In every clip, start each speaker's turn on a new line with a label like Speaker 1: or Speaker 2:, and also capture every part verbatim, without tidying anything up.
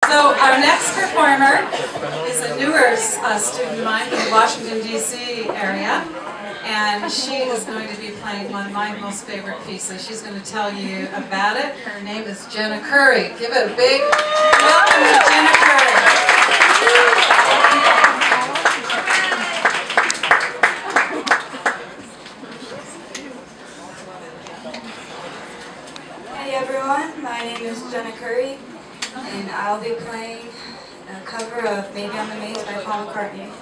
Speaker 1: So our next performer is a newer uh, student of mine from the Washington, D C area, and she is going to be playing one of my most favorite pieces. She's going to tell you about it. Her name is Jenna Curry. Give it a big welcome to Jenna Curry.
Speaker 2: Hey everyone, my name is Jenna Curry, and I'll be playing a cover of Maybe I'm Amazed by Paul McCartney.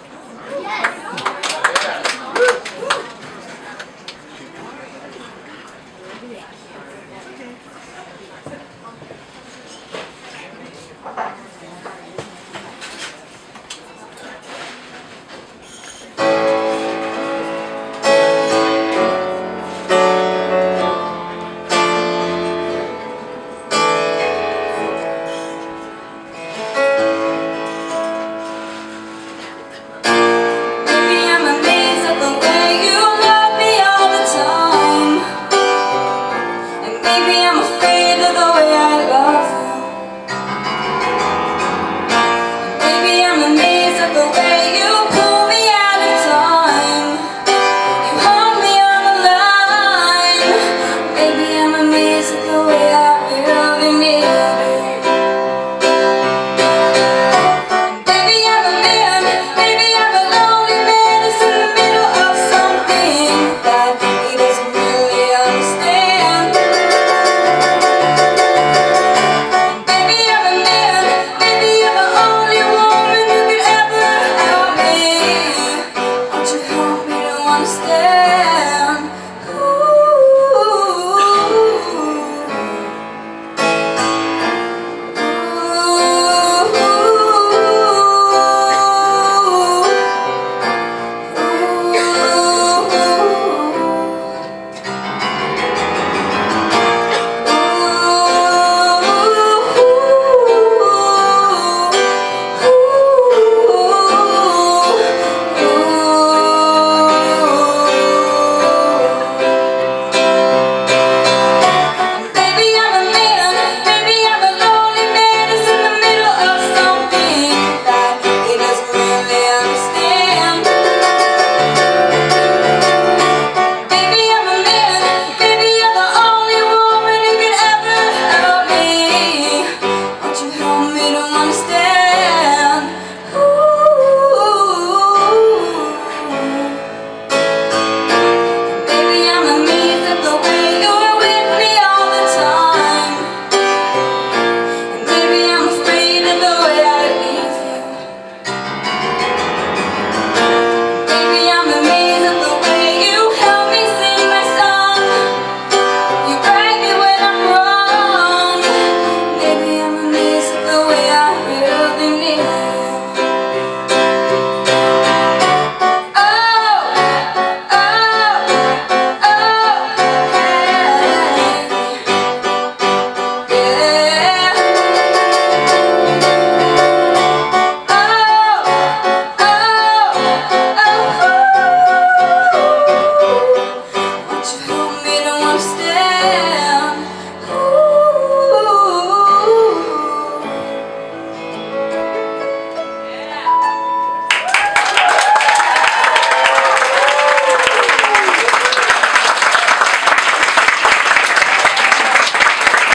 Speaker 2: Stay.